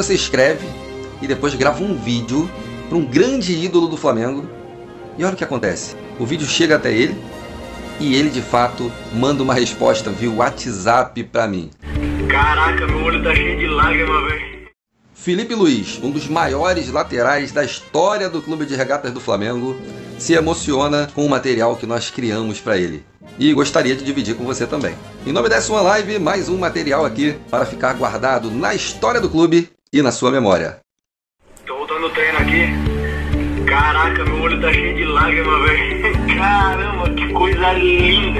você escreve e depois grava um vídeo para um grande ídolo do Flamengo e olha o que acontece. O vídeo chega até ele e ele de fato manda uma resposta via WhatsApp para mim. Caraca, meu olho tá cheio de lágrimas, velho. Felipe Luiz, um dos maiores laterais da história do Clube de Regatas do Flamengo, se emociona com o material que nós criamos para ele. E gostaria de dividir com você também. Em nome dessa uma live, mais um material aqui para ficar guardado na história do clube e na sua memória. Tô voltando no treino aqui. Caraca, meu olho tá cheio de lágrimas, velho. Caramba, que coisa linda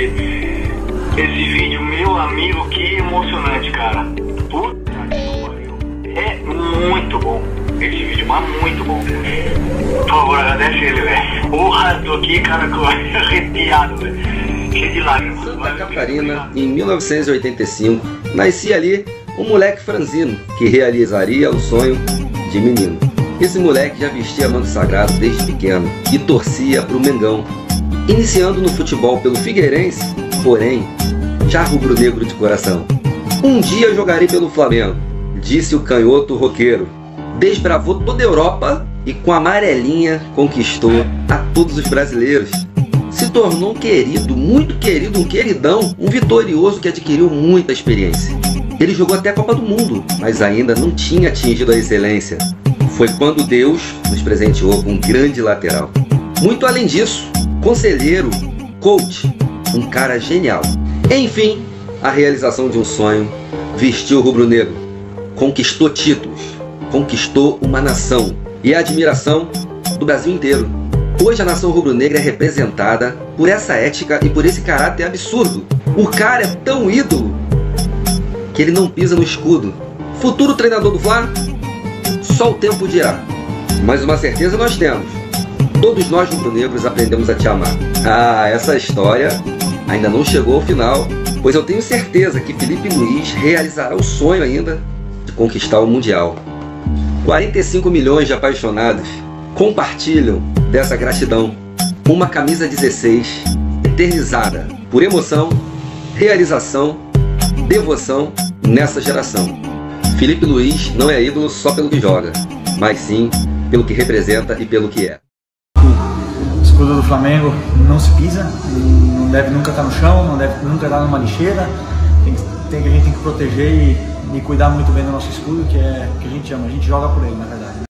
esse vídeo. Meu amigo, que emocionante, cara. Puta que pariu. É muito bom esse vídeo, mas muito bom. Por favor, agradece ele, velho. Porra, tô aqui, cara, arrepiado, velho. Cheio de lágrimas. Santa Catarina, em 1985, nascia ali um moleque franzino que realizaria o sonho de menino. Esse moleque já vestia manto sagrado desde pequeno e torcia para o Mengão, iniciando no futebol pelo Figueirense, porém, já rubro-negro de coração. Um dia jogarei pelo Flamengo, disse o canhoto roqueiro. Desbravou toda a Europa e com a amarelinha conquistou a todos os brasileiros. Se tornou um querido, muito querido, um queridão, um vitorioso que adquiriu muita experiência. Ele jogou até a Copa do Mundo, mas ainda não tinha atingido a excelência. Foi quando Deus nos presenteou com um grande lateral. Muito além disso, conselheiro, coach, um cara genial. Enfim, a realização de um sonho, vestiu o rubro-negro, conquistou títulos, conquistou uma nação e a admiração do Brasil inteiro. Hoje a nação rubro-negra é representada por essa ética e por esse caráter absurdo. O cara é tão ídolo que ele não pisa no escudo. Futuro treinador do Fla? Só o tempo dirá. Mas uma certeza nós temos. Todos nós rubro-negros aprendemos a te amar. Ah, essa história ainda não chegou ao final, pois eu tenho certeza que Felipe Luiz realizará o sonho ainda de conquistar o Mundial. 45 milhões de apaixonados compartilham dessa gratidão. Uma camisa 16 eternizada por emoção, realização, devoção nessa geração. Felipe Luiz não é ídolo só pelo que joga, mas sim pelo que representa e pelo que é. O escudo do Flamengo não se pisa, não deve nunca estar no chão, não deve nunca estar numa lixeira. A gente tem que proteger e cuidar muito bem do nosso escudo, que a gente ama, a gente joga por ele, na verdade.